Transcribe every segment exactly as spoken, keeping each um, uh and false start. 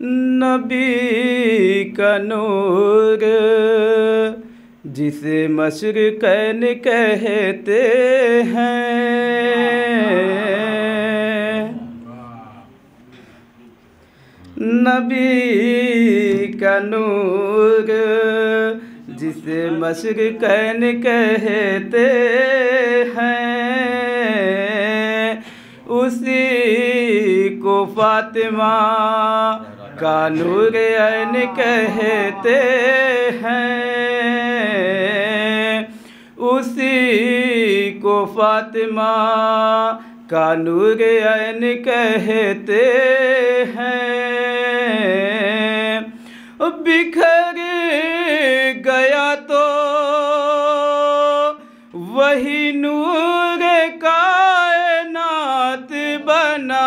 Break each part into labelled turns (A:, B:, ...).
A: नबी का नूर जिसे मशरक़ैन कहते हैं, नबी का नूर जिसे मशरक़ैन कहते हैं, उसी को फातिमा का नूर ऐन कहते हैं, उसी को फातिमा का नूर ऐन कहते हैं। बिखर गया तो वही नूर कायनात बना,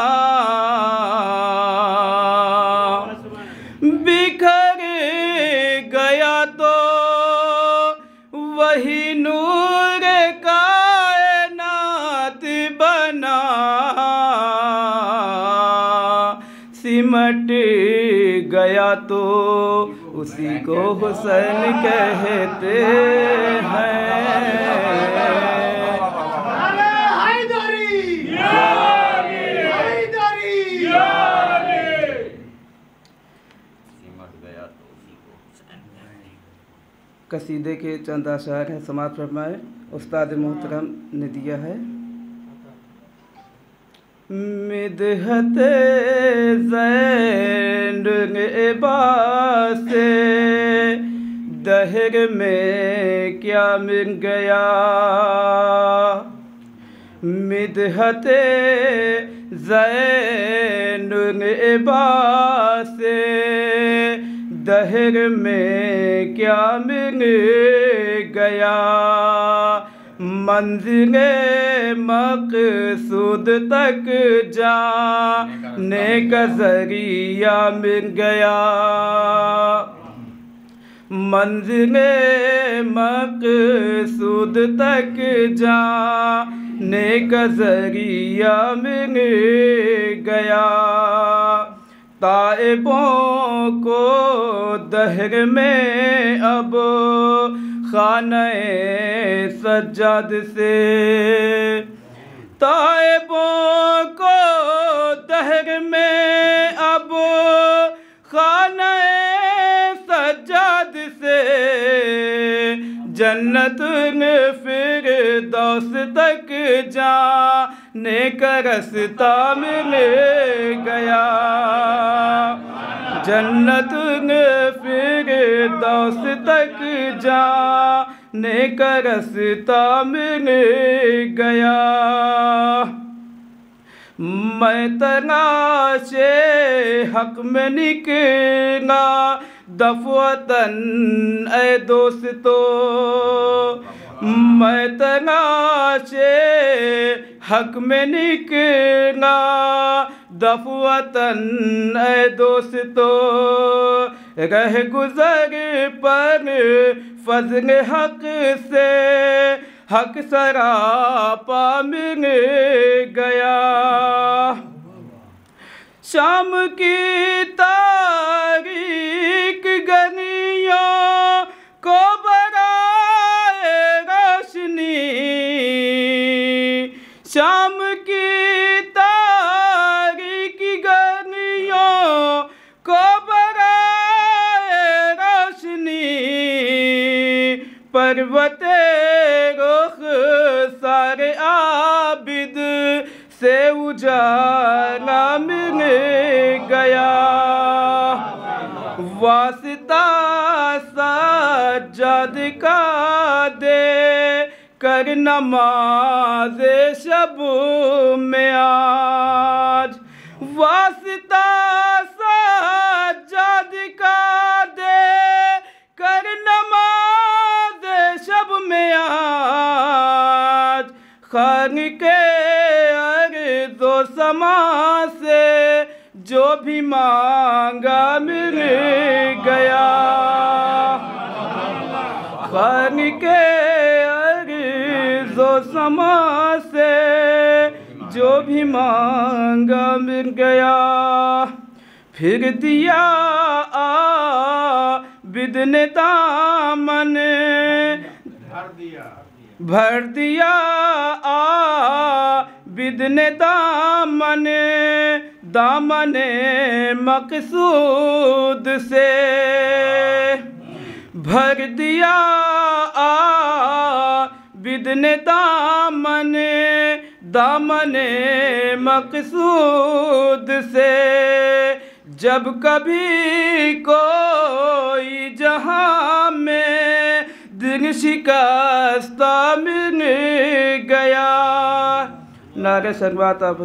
A: बिखर गया तो वही नूर कायनात बना, सिमट गया तो उसी को हुसैन कहते हैं। कसीदे के चंद अशार हैं, समाप्त फरमाए। उस्ताद मोहतरम ने दिया है। मिदहते ज़ैन से दहर में क्या मिल गया, मिदहते ज़ैन से दहर में क्या मिल गया, मंज़िले मक़सूद तक जाने का ज़रिया मिल गया, मंज़िले मक़सूद तक जाने का ज़रिया मिल गया। ताइबों को दहर में अब खाने सज्जाद से, ताइबों को दहर में अब खाने सज्जाद से, जन्नत में फिरदौस तक जाने का रास्ता मिल गया, जन्नत में फिरदौस तक जाने का रास्ता मिल गया। मैं तलाशे हक में निकला दफवतन ए दोस्तों, मैं तलाशे हक में निकला दफवतन ए दोस्तों, रह गुजर पर फज़ल हक से हक सरापा मिल गया। शाम की तारीक गलियों को बराए रोशनी, शाम की तारीक गलियों को बराए रोशनी, पर्वते रुख सारे आबिद से उजाला मिल गया, वास्ता सज्जाद का दे कर नमाज़ शब में आज, वास्ता सज्जाद का दे कर नमाज़ शब में आज, खान के अर्ज़ो समा से जो भी मांगा मिल गया, खान के अर्ज़ो समा से जो भी मांगा मिल गया। फिर दिया आबिद ने दामन भर दिया आबिद ने दामन दामन मकसूद से भर दिया आबिद ने दामन दामन मकसूद से। जब कभी कोई जहां में दिल शिकस्ता मिल गया। नारे सलवात आप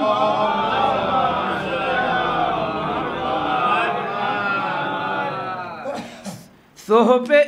A: सोहबे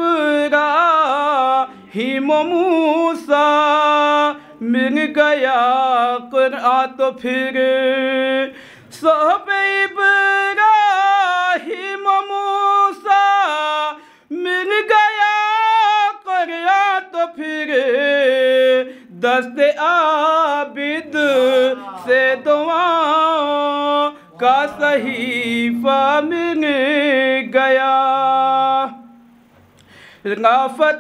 A: इब्राहीम मूसा मिल गया कुरान तो फिर सोहबे इब्राहीम मूसा मिल गया कुरान तो फिर दस्ते आबिद से दुआओं का सहीफा मिल गया। ना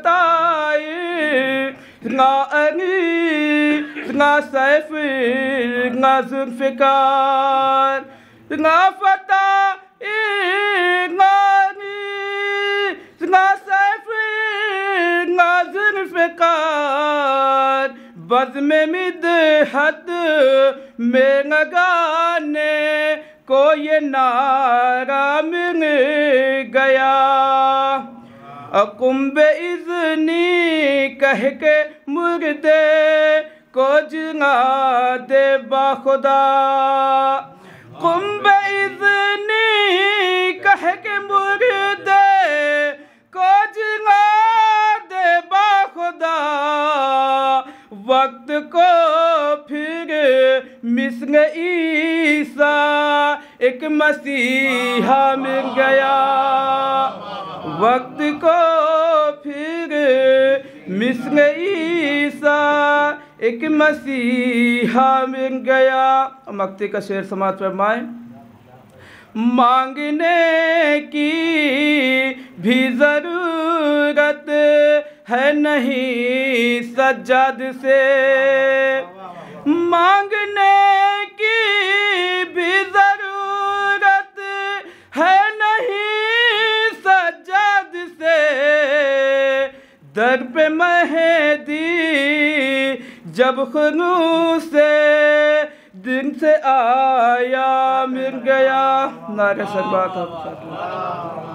A: फताए ना अली ना सैफ ना जुल्फ़िकार ना फताए ना अली ना सैफ ना जुल्फ़िकार बज़्म मिदहत में न गाने को ये नारा मिल गया। कुंबे इज़नी कह के मुर्दे को जिला दे बाखुदा कुंबे इज़नी कह के मुर्दे को जिला दे बाखुदा। वक्त को फिर मिस्र ईसा एक मसीहा मिल गया। वक्त को फिर मिस्र ईसा एक मसीहा मिल गया। मक्ते का शेर समाज फरमाए। मांगने की भी ज़रूरत है नहीं सज्जाद से मांगने की भी ज़रूरत है नहीं सज्जाद से। दर पे मेहदी जब खुनू से दिन से आया मिल गया। नारे सलवात आप